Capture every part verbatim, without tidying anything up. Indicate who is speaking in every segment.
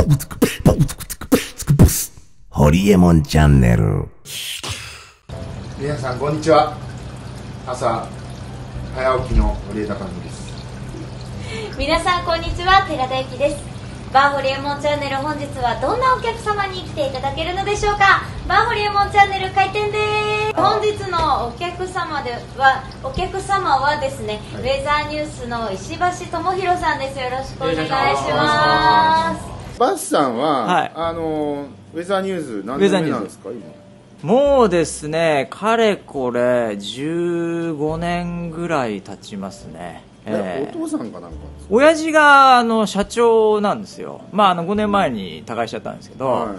Speaker 1: ホリエモンチャンネル。
Speaker 2: 皆さんこんにちは。朝早起きの堀江貴文です。
Speaker 3: 皆さんこんにちは、寺田由紀です。バーホリエモンチャンネル、本日はどんなお客様に来ていただけるのでしょうか。バーホリエモンチャンネル開店です。本日のお客様ではお客様はですね、はい、ウェザーニュースの石橋智弘さんです。よろしくお願いします。
Speaker 2: バスさんは、
Speaker 4: はい、
Speaker 2: あのウェザーニュース何年目なんですか今。
Speaker 4: もうですね、かれこれじゅうごねんぐらい経ちますね。
Speaker 2: えー、お父さんかなんか
Speaker 4: 親父があの社長なんですよ。まあ、あのごねんまえに他界しちゃったんですけど、はい、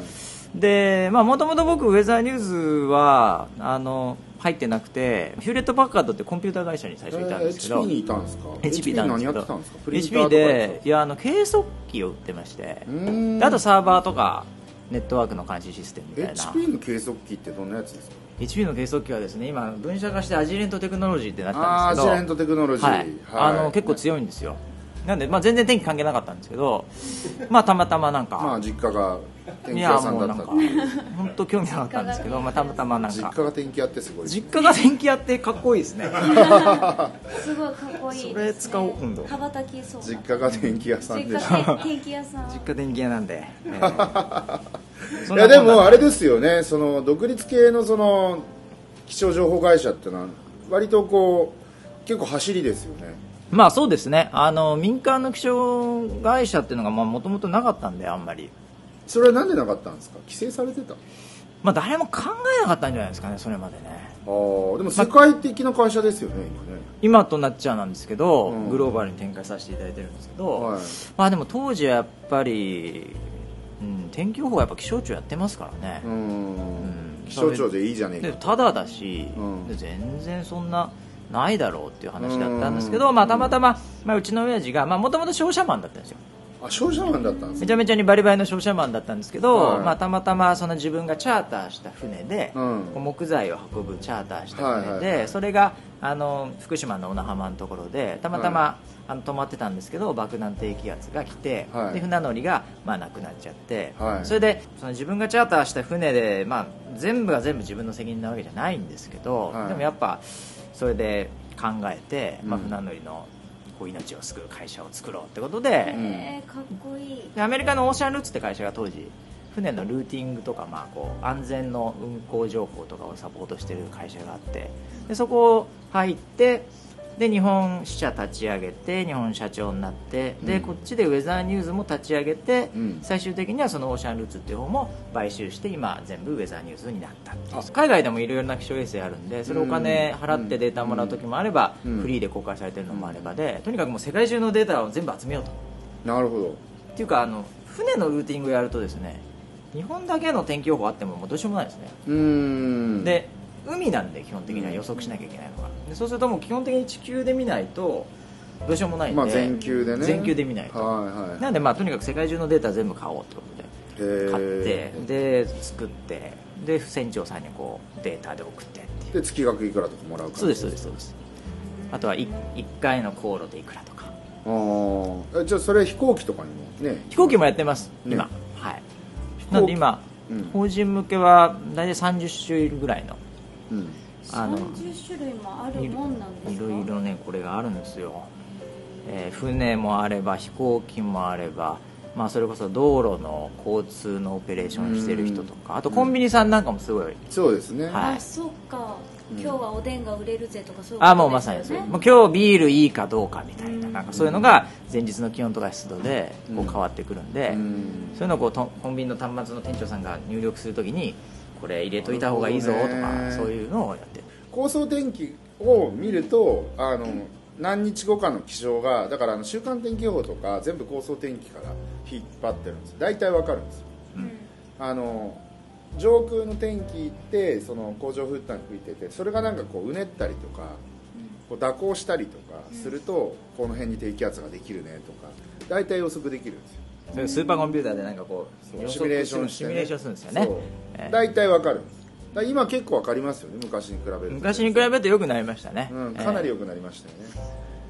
Speaker 4: でもともと僕ウェザーニュースはあの入ってなくて、ヒューレット・パッカードってコンピューター会社に最初いたんですけど、
Speaker 2: えー、エイチピー にいたんですか。
Speaker 4: エイチピー なんですけど、
Speaker 2: 何やってたんですか。プリンター
Speaker 4: エイチピー でいやあの計測器を売ってまして、であとサーバーとかネットワークの監視システムみたいな。 エイチピー の計測器ってどんなやつですか。 エイチピー の計測器はですね、今分社化してアジレントテクノロジーってなったんですけど、
Speaker 2: アジレントテクノロジー、
Speaker 4: はいはい、あの結構強いんですよ。なんで、まあ、全然天気関係なかったんですけど、まあたまたまなんか、
Speaker 2: まあ実家が天気屋さんだったっていう、
Speaker 4: 本当興味なかったんですけど、まあたまたまなんか
Speaker 2: 実家が天気屋ってすごい、
Speaker 4: 実家が天気屋ってかっこいいですね。
Speaker 3: すごいかっこいいですね。
Speaker 4: それ使おう今度。
Speaker 3: 羽ばたきそう。
Speaker 2: 実家が天気屋さんでしょ。
Speaker 3: 実家天気屋さん。
Speaker 4: 実家天気屋なんで。えー、
Speaker 2: いやでもあれですよね、その独立系のその気象情報会社ってのは割とこう結構走りですよね。
Speaker 4: まあそうですね、あの民間の気象会社っていうのがもともとなかったんで、あんまり。
Speaker 2: それはなんでなかったんですか。規制されてた。
Speaker 4: まあ誰も考えなかったんじゃないですかね、それまでね。
Speaker 2: ああ、でも世界的な会社ですよね、まあ、今ね。
Speaker 4: 今となっちゃなんですけど、うん、グローバルに展開させていただいてるんですけど、はい、まあでも当時はやっぱり、うん、天気予報はやっぱ気象庁やってますからね。うん、うん、
Speaker 2: 気象庁でいいじゃねえか。
Speaker 4: ただだし、うん、で全然そんなないだろうっていう話だったんですけど、まあ、たまたま、まあ、うちの親父がもともと商社マンだったんですよ。
Speaker 2: あ、商社マンだったんですか。
Speaker 4: めちゃめちゃにバリバリの商社マンだったんですけど、はい、まあ、たまたまその自分がチャーターした船で、うん、木材を運ぶチャーターした船で、はいはいはい、それがあの福島の小名浜のところでたまたま、はい、あの止まってたんですけど、爆弾低気圧が来て、はい、で船乗りが、まあ、なくなっちゃって、はい、それでその自分がチャーターした船で、まあ、全部が全部自分の責任なわけじゃないんですけど、はい、でもやっぱそれで考えて、まあ、船乗りのこう命を救う会社を作ろうってことで、
Speaker 3: えー、かっこいい。
Speaker 4: でアメリカのオーシャンルーツって会社が当時船のルーティングとか、まあ、こう安全の運航情報とかをサポートしてる会社があって、でそこ入ってで日本支社立ち上げて日本社長になって、で、うん、こっちでウェザーニューズも立ち上げて、うん、最終的にはそのオーシャンルーツっていう方も買収して今全部ウェザーニューズになったっていう。海外でもいろいろな気象衛星あるんで、それお金払ってデータもらう時もあれば、うん、フリーで公開されてるのもあればで、とにかくもう世界中のデータを全部集めようと。
Speaker 2: なるほど。
Speaker 4: っていうかあの船のルーティングをやるとですね、日本だけの天気予報あってももうどうしようもないですね。うーんで海なんで基本的には予測しなきゃいけないのが、でそうするともう基本的に地球で見ないとどうしようもないんで、
Speaker 2: まあ、全球でね、
Speaker 4: 全球で見ないと、はいはい、なんでまあとにかく世界中のデータ全部買おうってことで買ってで作ってで船長さんにこうデータで送ってっていう。
Speaker 2: で月額いくらとかもらうから。
Speaker 4: そうですそうですそうです。あとはいっかいの航路でいくらとか。
Speaker 2: ああ、じゃあそれ飛行機とかにもね。
Speaker 4: 飛行機もやってます、ね、今、はい。なんで今、うん、法人向けは大体さんじゅっ種類ぐらいの、
Speaker 3: うん、あのさんじゅっ種類もあるもんなんですか。
Speaker 4: いろいろねこれがあるんですよ、えー、船もあれば飛行機もあれば、まあ、それこそ道路の交通のオペレーションしてる人とか、あとコンビニさんなんかもすごい、うん、
Speaker 2: そうですね、
Speaker 3: はい、あ、そっか、今日はおでんが売れるぜとかそういうことですよね。
Speaker 4: あ、もうまさにそう。もう今日ビールいいかどうかみたいな、なんかそういうのが前日の気温とか湿度でこう変わってくるんで、うん、そういうのをこうとコンビニの端末の店長さんが入力するときにこれ入れといた方がいいぞとか、そういうのをやってる。
Speaker 2: 高層天気を見るとあの何日後かの気象がだからあの週間天気予報とか全部高層天気から引っ張ってるんです。大体わかるんですよ、うん、あの上空の天気ってその工場風端吹いてて、それがなんかこううねったりとか、こう蛇行したりとかすると、この辺に低気圧ができるねとか大体予測できるんですよ。
Speaker 4: それスーパーコンピューターでなんかこう
Speaker 2: シミュレーションして、ね、
Speaker 4: シミュレーションするんですよね。
Speaker 2: 大体わかるんです。だ今結構わかりますよね、昔に比べると。
Speaker 4: 昔に比べると良くなりましたね、
Speaker 2: うん、かなり良くなりましたよね、
Speaker 4: え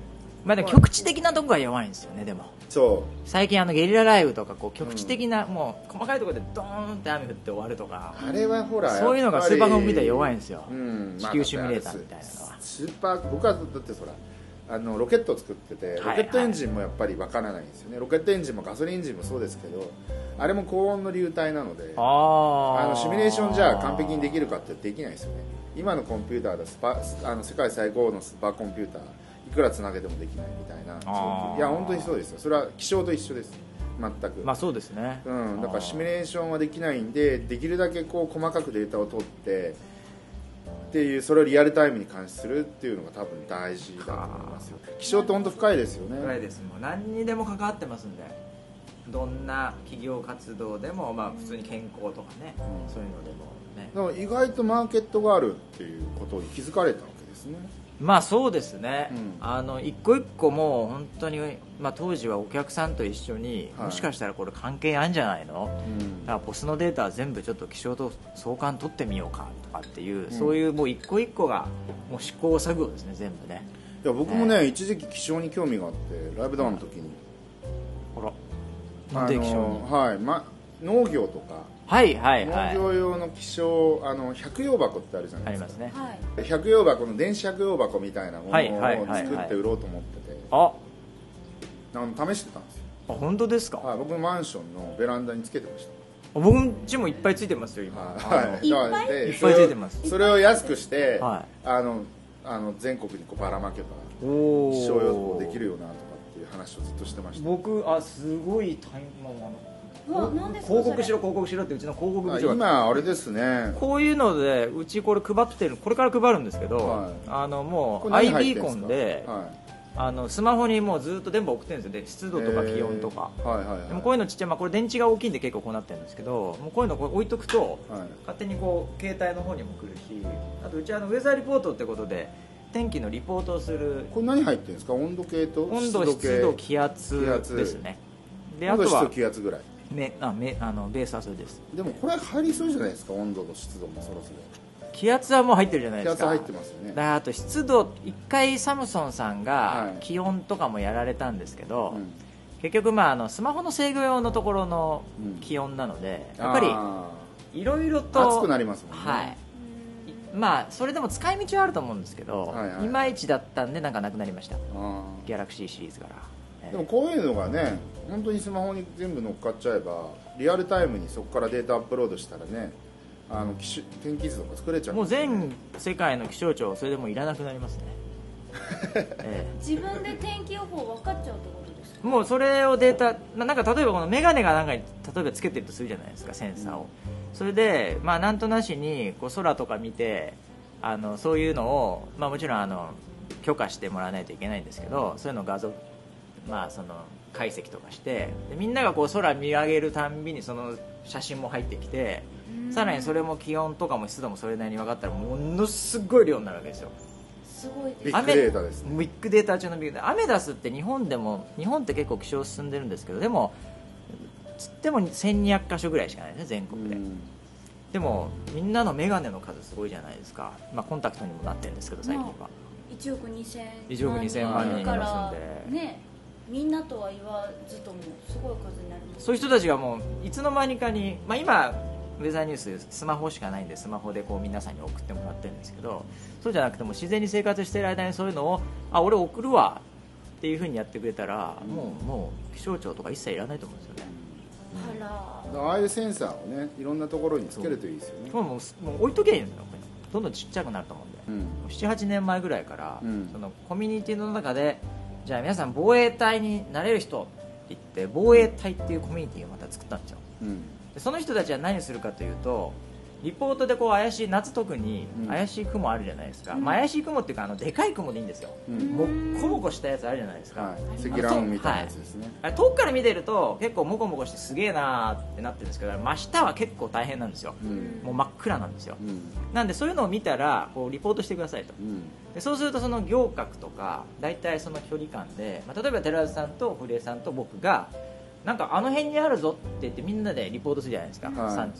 Speaker 4: まあ、でも局地的なとこが弱いんですよね。でも
Speaker 2: そう
Speaker 4: 最近あのゲリラ雷雨とかこう局地的な、うん、もう細かいところでドーンって雨降って終わるとか、
Speaker 2: あれはほら
Speaker 4: そういうのがスーパーコンピューター弱いんですよ、
Speaker 2: うん、
Speaker 4: 地球シミュレーターみたいなのは。
Speaker 2: スーパー僕はだってそらあのロケットを作ってて、ロケットエンジンもやっぱりわからないんですよね、はいはい、ロケットエンジンもガソリンエンジンもそうですけど、あれも高温の流体なので、ああのシミュレーションじゃ完璧にできるかってできないですよね。今のコンピューターでスパあの世界最高のスーパーコンピューターいくらつなげてもできないみたいな。いや本当にそうですよ。それは気象と一緒です、全く。
Speaker 4: まあそうですね、
Speaker 2: うん、だからシミュレーションはできないんで、できるだけこう細かくデータを取ってっていう、それをリアルタイムに監視するっていうのが多分大事だと思いますよ。気象って本当深いですよね。
Speaker 4: 深いです。もう何にでも関わってますんで、どんな企業活動でも、まあ、普通に健康とかね、うん、そういうのでもね。
Speaker 2: だから意外とマーケットがあるっていうことに気づかれたわけですね。
Speaker 4: まあそうですね、
Speaker 2: うん、
Speaker 4: あの一個一個もう本当に、まあ、当時はお客さんと一緒に、はい、もしかしたらこれ関係あるんじゃないの、うん、だからポスのデータ全部ちょっと気象と相関取ってみようかとかっていう、うん、そういうもう一個一個がもう試行錯誤ですね、全部ね。
Speaker 2: いや僕もね、えー、一時期気象に興味があって、ライブダウンの時に、
Speaker 4: あら、なんで気象に、
Speaker 2: はい、ま、農業とか、
Speaker 4: はいはいはい、
Speaker 2: 農業用の気象、あの百葉箱ってあるじゃないですか。
Speaker 4: ありますね、
Speaker 2: はい、百葉箱の電子百葉箱みたいなものを作って売ろうと思ってて、あの試してたんですよ。
Speaker 4: あ、本当ですか。
Speaker 2: はい、僕マンションのベランダにつけてました。
Speaker 4: 僕ん家もいっぱいついてますよ今。
Speaker 2: はい、
Speaker 3: いっぱい
Speaker 4: いっぱいついてます。
Speaker 2: それを安くして、
Speaker 4: はい、
Speaker 2: あのあの全国にこうばらまけば気象予報できるよなとかっていう話をずっとしてました。
Speaker 4: 僕あすごいタイムあの
Speaker 3: 広
Speaker 4: 告しろ広告しろってうちの広告部長が
Speaker 2: 今あれですね、
Speaker 4: こういうのでうちこれ配ってる、これから配るんですけど、はい、あのもう アイビー コンで、はい、あのスマホにもうずっと電波送ってるんですよ。で湿度とか気温とか、はいはいはい、でもこういうのちっちゃい、まあ、これ電池が大きいんで結構こうなってるんですけど、もうこういうのこう置いとくと、はい、勝手にこう携帯の方にも来るし、あとうちはあのウェザーリポートってことで天気のリポートをする。
Speaker 2: これ何入ってるんですか。温度計と
Speaker 4: 温度、湿度、気圧ですね。
Speaker 2: であとは温度、湿度、気圧ぐらい。
Speaker 4: めあめあのベースはそれです。
Speaker 2: でもこれ入りそうじゃないですか。温度と湿度もそろそろ。
Speaker 4: 気圧はもう入ってるじゃないですか。
Speaker 2: 気圧入ってますよね。
Speaker 4: だあと湿度、一回サムソンさんが気温とかもやられたんですけど、はい、結局まああのスマホの制御用のところの気温なので、うん、やっぱりいろいろと
Speaker 2: 熱くなりますもんね。
Speaker 4: はい、まあそれでも使い道はあると思うんですけど、はいはい、いまいちだったんでなんかなくなりました。ギャラクシーシリーズから。
Speaker 2: でもこういうのがね、本当にスマホに全部乗っかっちゃえば、リアルタイムにそこからデータアップロードしたらね、あの気天気図とか作れちゃう、ね、
Speaker 4: もう全世界の気象庁それでもいらなくなりますね、
Speaker 3: ええ、自分で天気予報分かっちゃうってことですか。
Speaker 4: もうそれをデータなんか例えばこのメガネがなんかに例えばつけてるとするじゃないですか、センサーを、うん、それでまあなんとなしにこう空とか見て、あのそういうのを、まあ、もちろんあの許可してもらわないといけないんですけど、そういうのを画像まあその解析とかして、でみんながこう空見上げるたんびにその写真も入ってきて、さらにそれも気温とかも湿度もそれなりに分かったらものすごい量になるわけですよ。
Speaker 3: すごいです。
Speaker 2: ビッグデータですね。
Speaker 4: ビッグデータ中のビッグデータ。アメダスって日本でも、日本って結構気象進んでるんですけど、でもつってもせんにひゃくかしょぐらいしかないですね、全国で。でもみんなのメガネの数すごいじゃないですか、まあ、コンタクトにもなってるんですけど最近は、まあ、
Speaker 3: いちおくにせん
Speaker 4: いちおくにせんまんにんいますんで、
Speaker 3: ね、みんなとは言わずともすごい数になります。
Speaker 4: そういう人たちがもういつの間にかに、まあ、今ウェザーニューススマホしかないんでスマホでこう皆さんに送ってもらってるんですけど、そうじゃなくても自然に生活している間にそういうのをあ俺送るわっていう風にやってくれたら、うん、もうもう気象庁とか一切いらないと思うんですよね。
Speaker 3: あら、
Speaker 2: ああいうセンサーをねいろんなところにつけるといいですよね。
Speaker 4: もうもう置いとけばいいんですよ。どんどんちっちゃくなると思うんで、うん、ななはちねんまえぐらいから、うん、そのコミュニティの中でじゃあ皆さん防衛隊になれる人って言って防衛隊っていうコミュニティをまた作ったんですよ、うん、でその人たちは何をするかというとリポートでこう怪しい夏特に怪しい雲あるじゃないですか、うん、まあ、怪しい雲っていうかあのでかい雲でいいんですよ、うん、もっこもこしたやつあるじゃないですか、はい、
Speaker 2: 積乱雲みたいなやつですね、
Speaker 4: はい、遠くから見てると結構もこもこしてすげえなーってなってるんですけど真下は結構大変なんですよ、うん、もう真っ暗なんですよ、うん、なんでそういうのを見たらこうリポートしてくださいと、うん、でそうするとその行角とか大体その距離感で、まあ、例えば寺田さんと古江さんと僕がなんかあの辺にあるぞって言ってみんなでリポートするじゃないですか、はい、さんじ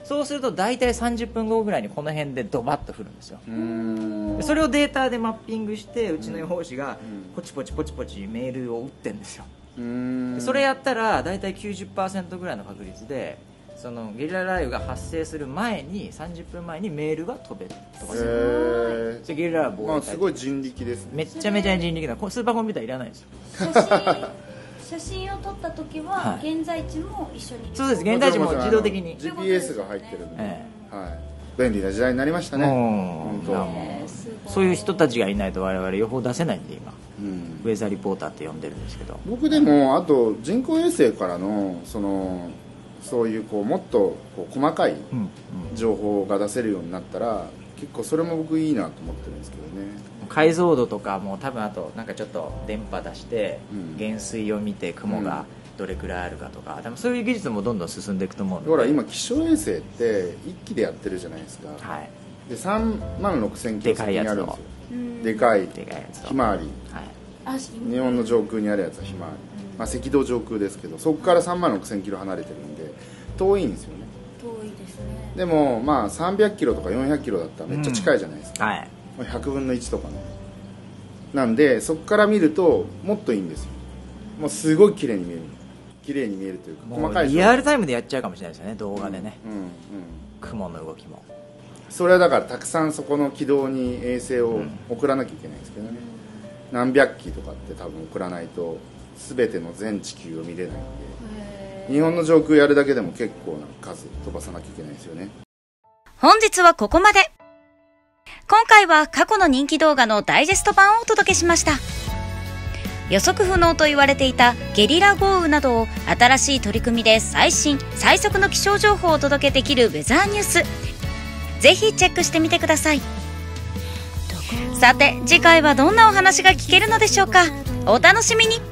Speaker 4: そうすると大体さんじゅっぷんごぐらいにこの辺でドバッと降るんですよ。
Speaker 2: うーん
Speaker 4: でそれをデータでマッピングしてうちの予報士がポチポチポチポチメールを打ってるんですよ。
Speaker 2: うーん
Speaker 4: でそれやったら大体 きゅうじゅっパーセント ぐらいの確率でそのゲリラ雷雨が発生する前にさんじゅっぷんまえにメールが飛べるとか、
Speaker 2: へー
Speaker 4: それゲリラ雷雨
Speaker 2: まあ
Speaker 4: 防止
Speaker 2: すごい人力ですね。
Speaker 4: めっちゃめちゃ人力なスーパーコンピューターいらないですよ。
Speaker 3: 写真写真を撮った時は
Speaker 4: はい
Speaker 3: 現在地も一緒に、
Speaker 4: そうです現在地も自動的に、
Speaker 2: ジーピーエス が入ってるんで、
Speaker 4: え
Speaker 2: はい、便利な時代になりましたね。
Speaker 4: うん
Speaker 2: 本当、
Speaker 3: えーすごい
Speaker 4: そういう人たちがいないと我々予報出せないんで今
Speaker 2: うん
Speaker 4: ウェザーリポーターって呼んでるんですけど、
Speaker 2: 僕でもあと人工衛星からのそのそういうこうもっとこう細かい
Speaker 4: うんうん、
Speaker 2: 情報が出せるようになったら結構それも僕いいなと思ってるんですけどね。
Speaker 4: 解像度とかも多分あとなんかちょっと電波出して
Speaker 2: うん
Speaker 4: 減衰を見て雲がどれくらいあるかとか、多分そういう技術もどんどん進んでいくと思うので、
Speaker 2: ほら今気象衛星っていっきでやってるじゃないですか、
Speaker 4: はい、
Speaker 2: でさんまんろくせんキロ先にあるんですよ。
Speaker 3: うん
Speaker 2: でかい
Speaker 4: でかいやつと
Speaker 2: ひまわり、
Speaker 4: はい、
Speaker 3: あ
Speaker 2: 日本の上空にあるやつはひまわり、まあ、赤道上空ですけどそこからさんまんろくせんキロ離れてるんで遠いんですよね。
Speaker 3: 遠いですね。
Speaker 2: でもまあさんびゃくキロとかよんひゃくキロだったらめっちゃ近いじゃないですか、
Speaker 4: はい、
Speaker 2: ひゃくぶんのいちとかのなんでそこから見るともっといいんですよ。もうすごい綺麗に見える綺麗に見えるというか
Speaker 4: も
Speaker 2: 細かい
Speaker 4: うリアルタイムでやっちゃうかもしれないですよね動画でね、
Speaker 2: うんうん
Speaker 4: 雲の動きも。
Speaker 2: それはだからたくさんそこの軌道に衛星を送らなきゃいけないんですけどね、何百機とかって多分送らないと全ての全地球を見れないんで、日本の上空やるだけでも結構な数飛ばさなきゃいけないですよね。
Speaker 5: 本日はここまで。今回は過去の人気動画のダイジェスト版をお届けしました。予測不能と言われていたゲリラ豪雨などを新しい取り組みで最新最速の気象情報をお届けできるウェザーニュース、ぜひチェックしてみてください。さて次回はどんなお話が聞けるのでしょうか。お楽しみに。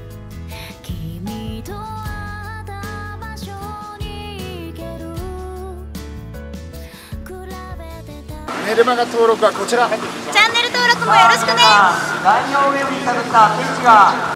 Speaker 2: メルマガ登録はこちら。
Speaker 5: チャンネル登録もよろしくね。
Speaker 4: 概要ウェブに探ったページが